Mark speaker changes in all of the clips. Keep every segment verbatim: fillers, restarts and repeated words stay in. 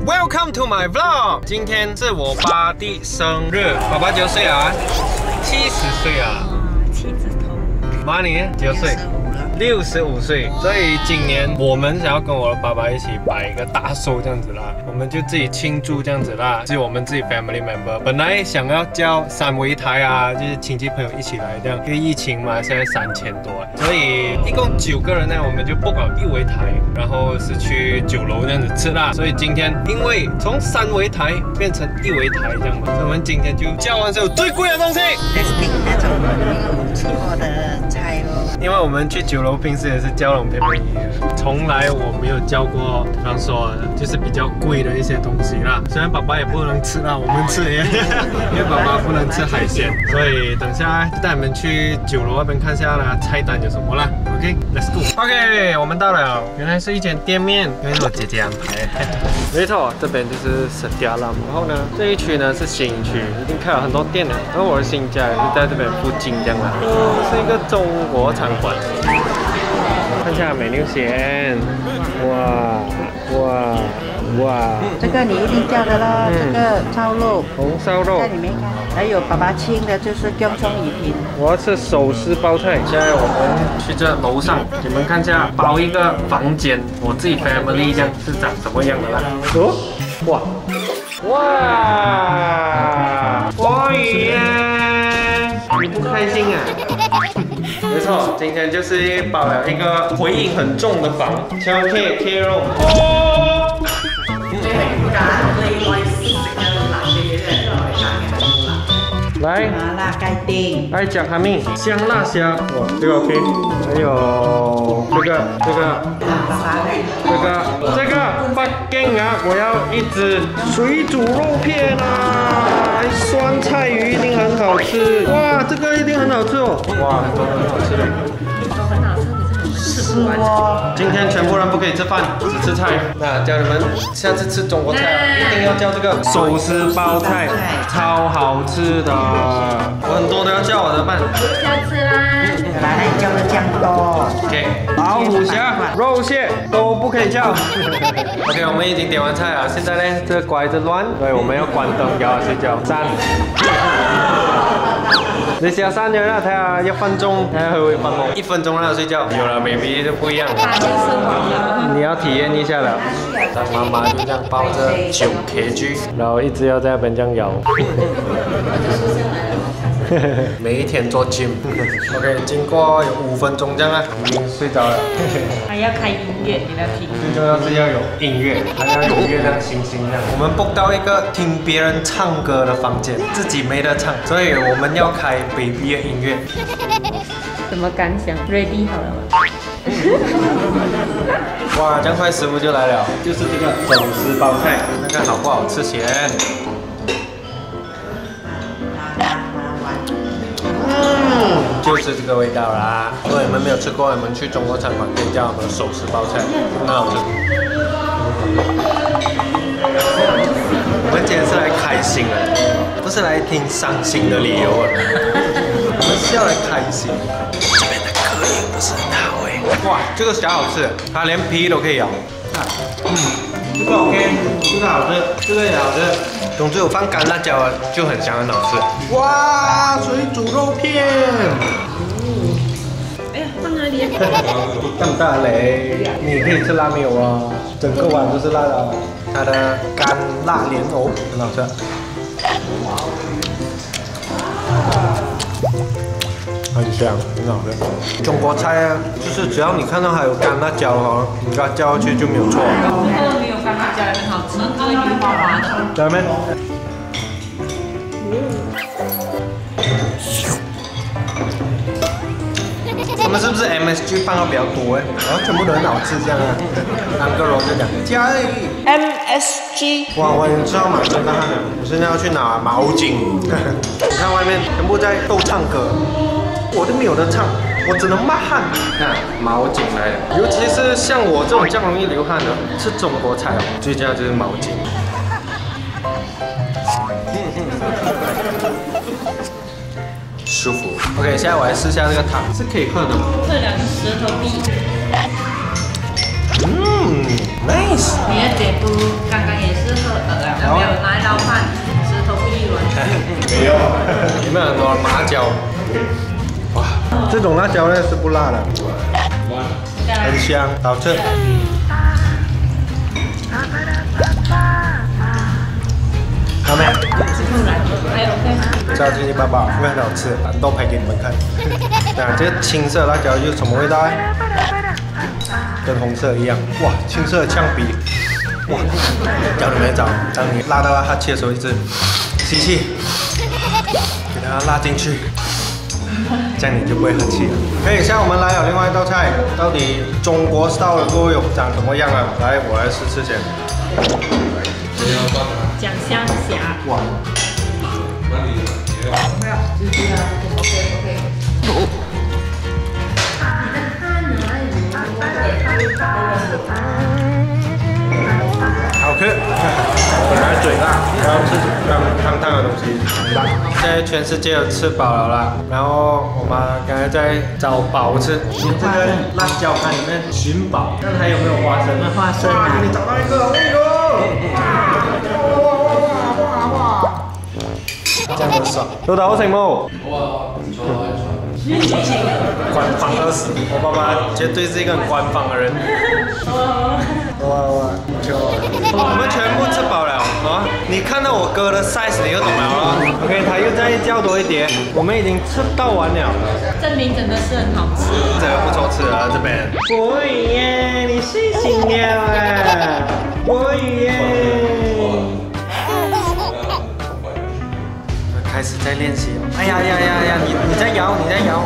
Speaker 1: Welcome to my vlog。今天是我爸的生日，爸爸几岁啊？七十岁啊。
Speaker 2: 七字头。
Speaker 1: 妈你几岁？六十五岁。所以今年我们想要跟我的爸爸一起摆一个大寿这样子啦，我们就自己庆祝这样子啦，只有我们自己 family member。本来想要叫三围台啊，就是亲戚朋友一起来这样，因为疫情嘛，现在三千多，所以一共九个人呢，我们就不搞一围台，然后是去酒楼这样子吃啦。所以今天因为从三围台变成一围台这样嘛，所以我们今天就叫完所有最贵的东西。
Speaker 2: 订那种不错的菜咯。
Speaker 1: 因为我们去酒楼平时也是叫那种便便宜的，从来我没有叫过，比方说就是比较贵的一些东西啦。虽然爸爸也不能吃啦，我们吃也，因为爸爸不能吃海鲜，所以等下带你们去酒楼那边看下啦，菜单有什么啦。OK，Let's go。OK， 我们到了，原来是一间店面，因为是我姐姐安排的。没错，这边就是石家朗，然后呢这一区呢是新区，已经开了很多店了。然后我的新家也是在这边附近这样啦。这是一个中国餐馆。看一下美妞先，哇哇哇！
Speaker 2: 这个你一定叫的啦，嗯、这个烧肉，
Speaker 1: 红烧肉在
Speaker 2: 里面看，还有爸爸青的就是姜葱鱼片。
Speaker 1: 我要吃手撕包菜。现在我们去这楼上，你们看一下，包一个房间，我自己 family 这样是长什么样的啦？哦，哇哇，花语耶！你不开心啊？没错，今天就是包了一个回音很重的房，敲 K K 肉。哦。来，
Speaker 2: 麻辣盖丁，
Speaker 1: 来讲哈密香辣虾，哇，这个 OK， 还有这个这个这个这个北京啊，我要一只水煮肉片啊，酸菜鱼一定很好吃，哇，这个一定很好吃哦，哇，都很好吃的。
Speaker 2: 是哦，
Speaker 1: 今天全部人不可以吃饭，只吃菜。那叫你们下次吃中国菜啊，一定要叫这个手撕包菜，超好吃的。我很多都要叫我怎么办？
Speaker 2: 下次啦，来来叫的这样多。
Speaker 1: OK， 老虎虾、肉蟹都不可以叫。OK， 我们已经点完菜了，现在呢，这个拐子乱，对，我们要关灯，摇睡觉。三。你小三人啦，睇下一分鐘，睇下佢會瞓冇。一分鐘啦，睡覺。有了 ，baby 就不一樣。你要體驗一下了。當媽媽就這樣抱着九 K G， 然後一直要在那邊這樣搖。每一天做 gym。OK， 經過有五分鐘這樣啊，已經睡着了。
Speaker 2: 還要開音樂給他聽。
Speaker 1: 最重要是要有音樂，還要有月亮星星這樣。我們 book 到一個聽別人唱歌的房間，自己沒得唱，所以我們要開 baby 的音樂。
Speaker 2: 什麼感想 ？Ready 好了嗎？
Speaker 1: 哇，這樣快師傅就來了，就是這個手撕包菜，看看好不好吃先。嗯，就是這個味道啦。如果你們沒有吃過，你們去中國餐館可以叫我們手撕包菜，很好吃。我們今天是來開心的，不是來聽傷心的理由啊。我們是要來開心。這邊的隔音不是很好哎。哇，這個蝦好吃，它連皮都可以咬。嗯，這個 OK， 這個好吃，這個也好吃。總之有放乾辣椒就很香，很好吃。哇，水煮肉片。
Speaker 2: 哎呀，放哪裡？
Speaker 1: 這麼大雷，你可以吃辣沒有啊？整個碗都是辣的。它的乾辣蓮藕很好吃。很香，很好吃。中國菜啊，就是只要你看到還有乾辣椒哦，你把它叫下去就沒有錯。
Speaker 2: 哦，沒有乾辣椒也很好吃，這個油滑滑的。
Speaker 1: 在沒？我們是不是 M S G 放到比較多哎？然後全部都很好吃這樣啊。當個肉就講加油 M S G。哇，我已經吃到滿身大汗了，我現在要去拿毛巾。你看外面全部在都唱歌。我都沒有得唱，我只能抹汗。看毛巾來了，尤其是像我這種這樣容易流汗的，吃中國菜哦，最重要就是毛巾。舒服。OK， 現在我來試下這個湯，是可以喝的嗎？
Speaker 2: 這兩個舌頭壁。
Speaker 1: 嗯 ，nice。
Speaker 2: 你的姐夫剛剛也是没有来捞饭，石头不一软。
Speaker 1: 没有，里面很多麻椒。哇，这种辣椒呢是不辣的，很香，好吃。好没？
Speaker 2: 还有 OK。
Speaker 1: 炸鸡鸡爸爸会很好吃，都拍给你们看。那这个青色辣椒有什么味道？跟红色一样。哇，青色呛鼻。哇，教你们找，当你辣到哈气的时候，一直吸气，给它拉进去，这样你就不会哈气了。可以，现在我们来了另外一道菜，到底中国 style 的锅有长什么样啊？来，我来试试先。
Speaker 2: 酱香虾。哇。没有，就是啊 ，OK OK。
Speaker 1: 好吃，本来嘴辣，然后吃刚烫烫的东西，辣。现在全世界都吃饱了啦，然后我妈刚才在找宝吃，你这个辣椒盘里面寻宝，看还有没有花生？
Speaker 2: 花生啊！
Speaker 1: 你找到一个，哎呦！哇哇哇哇哇！这样很爽。收到成冇？哇，不错不错。官方二十，我爸爸绝对是一个很官方的人。哇哇，就我们全部吃饱了啊！你看到我哥的 size， 你就懂了哦。OK， 他又再叫多一碟，我们已经吃到完了。
Speaker 2: 证明真的是很好吃。
Speaker 1: 这个不错吃啊，这边。国语耶，你睡醒了哎！国语耶。开始在练习了。哎呀呀呀呀！你你在摇，你在摇。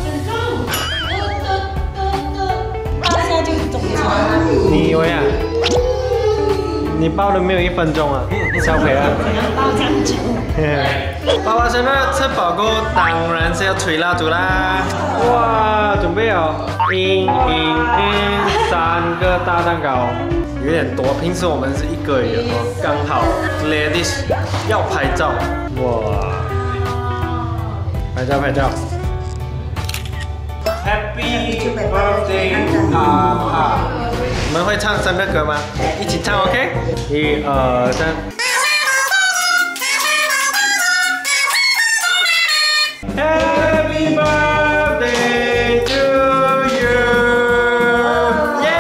Speaker 1: 你以为啊？你抱了没有一分钟啊？小培啊？
Speaker 2: 抱这样久。
Speaker 1: 爸爸生日吃饱过，当然是要吹蜡烛啦！哇，准备好，一、一、一，三个大蛋糕，有点多。平时我们是一个人哦，刚好。Ladies 要拍照，哇！拍照拍照。Happy birthday， 爸爸！我们会唱生日歌吗？一起唱 ，OK？ 一二三。Happy birthday to you！ 耶！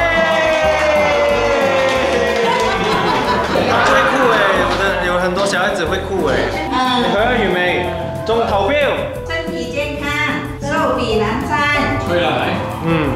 Speaker 1: 会哭哎，有的有很多小孩子会哭哎。你何雨梅中投票。
Speaker 2: 身体健康，寿比南山。
Speaker 1: 对了，嗯。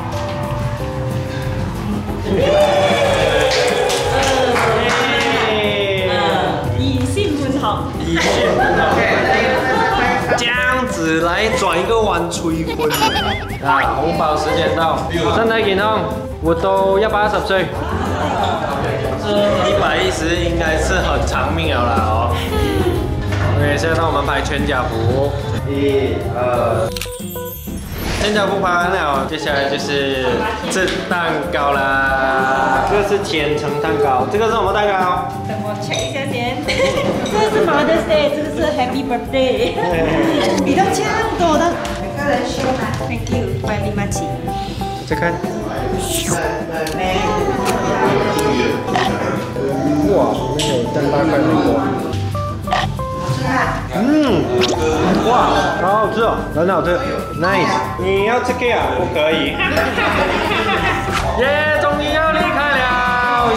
Speaker 2: 以幸福好。
Speaker 1: 以幸福好。这样子来转一个弯吹风啊！红包时间到，身體健康，活到一百一十歲。一百一十應該是很長命了啦哦。OK， 現在到我們拍全家福，一、二。全家福拍完了，接下來就是吃蛋糕啦。這個是千層蛋糕，這個是什麼蛋糕？
Speaker 2: 等我 check 一下先。這個是 Mother's Day， 這個是 Happy Birthday。你都這樣多的，每個人收嘛 ？Thank you，拜你媽起。
Speaker 1: 再看。哇，里面有蛋大块美国。嗯，哇，好好吃哦，很好吃 ，nice。你要吃 cake 啊？不可以。耶，终于要离开了，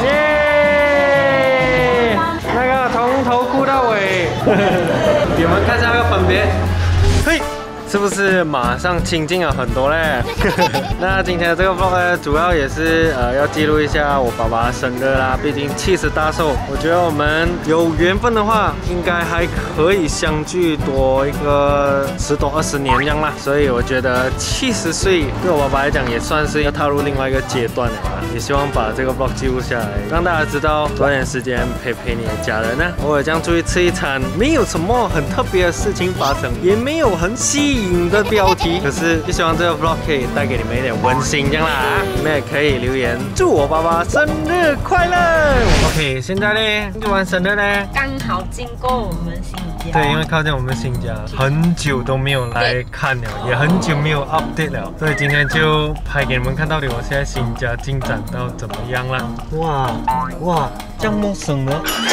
Speaker 1: 耶！那个从头哭到尾，你们看下那个分别，嘿。是不是马上亲近了很多嘞？那今天的这个 vlog 呢，主要也是呃要记录一下我爸爸生日啦，毕竟七十大寿，我觉得我们有缘分的话，应该还可以相聚多一个十多二十年这样啦。所以我觉得七十岁对我爸爸来讲也算是要踏入另外一个阶段了啦。也希望把这个 vlog 记录下来，让大家知道多点时间陪陪你的家人呢。偶尔这样出去吃一餐，没有什么很特别的事情发生，也没有很吸引的标题，可是就希望这个 vlog 可以带给你们一点温馨这样啦。你们也可以留言祝我爸爸生日快乐。OK， 现在呢，祝完生日呢，
Speaker 2: 刚好经过我们新家。
Speaker 1: 对，因为靠近我们新家，很久都没有来看了，也很久没有 update 了，所以今天就拍给你们看到底我现在新家进展到怎么样了。哇哇，这样陌生呢？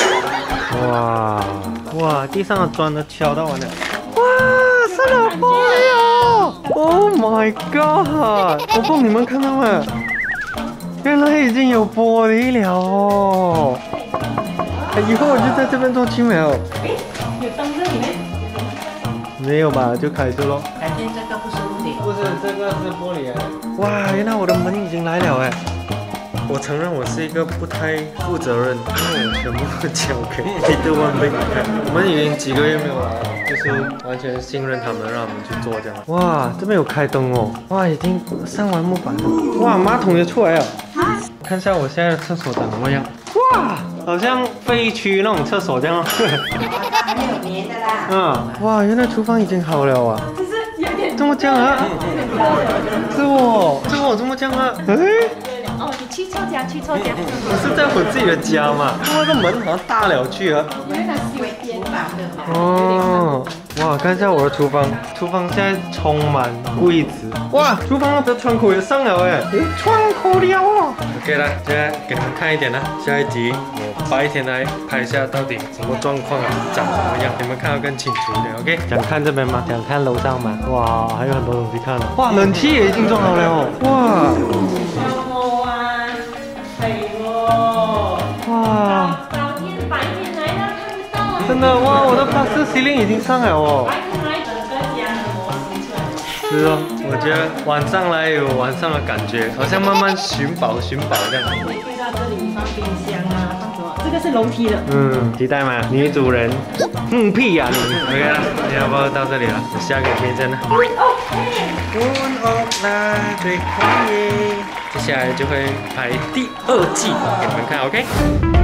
Speaker 1: 哇哇，地上的砖都敲到完了。哇，是老婆哟 ！Oh my god！ 我帮你们看到吗？原来已经有玻璃了哦。以后我就在这边做青苗。
Speaker 2: 哎，有灯在里面？
Speaker 1: 没有吧？就开着咯。
Speaker 2: 改天这个不是屋顶。
Speaker 1: 不是，这个是玻璃。哇，原来我的门已经来了哎。我承认我是一个不太负责任，因为我全部都交给一对万贝看。我们已经几个月没有来了，就是完全信任他们，让他们去做这样。哇，这边有开灯哦！哇，已经上完木板了。哇，马桶也出来了。看一下我现在的厕所长什么样。哇，好像废墟那种厕所这样。
Speaker 2: 还没有粘的啦。
Speaker 1: 嗯，哇，原来厨房已经好了啊。
Speaker 2: 就是有点
Speaker 1: 这么僵啊？是我，是我这么僵啊？哎。
Speaker 2: 哦，你去错家，去错家。
Speaker 1: 我是在我自己的家嘛，那个门好像大了去啊。
Speaker 2: 因为它是有边防的。
Speaker 1: 哦，哇，看一下我的厨房，厨房现在充满柜子。哇，厨房的窗口也上了哎，窗口了哦。OK 了，现在给你们看一点了，下一集我白天来拍一下到底什么状况啊，长什么样，你们看得更清楚一点。OK， 想看这边吗？想看楼上吗？哇，还有很多东西看了。哇，冷气也已经装好了哦。哇。哇！
Speaker 2: 早天白天来了看不到。
Speaker 1: 真的哇，我的巴士 ceiling 已经上了哦。
Speaker 2: 白天来整个家的模型出来。
Speaker 1: 是哦，我觉得晚上来有晚上的感觉，好像慢慢寻宝寻宝这样。
Speaker 2: 你会到这里放冰箱啊，放什么？这个是楼梯的。
Speaker 1: 嗯，期待吗？女主人。嗯，屁呀、啊、你。OK 了，今天要不要到这里了？下个片真的。Moon of Light， 对，可以。接下来就会拍第二季给你们看 ，OK？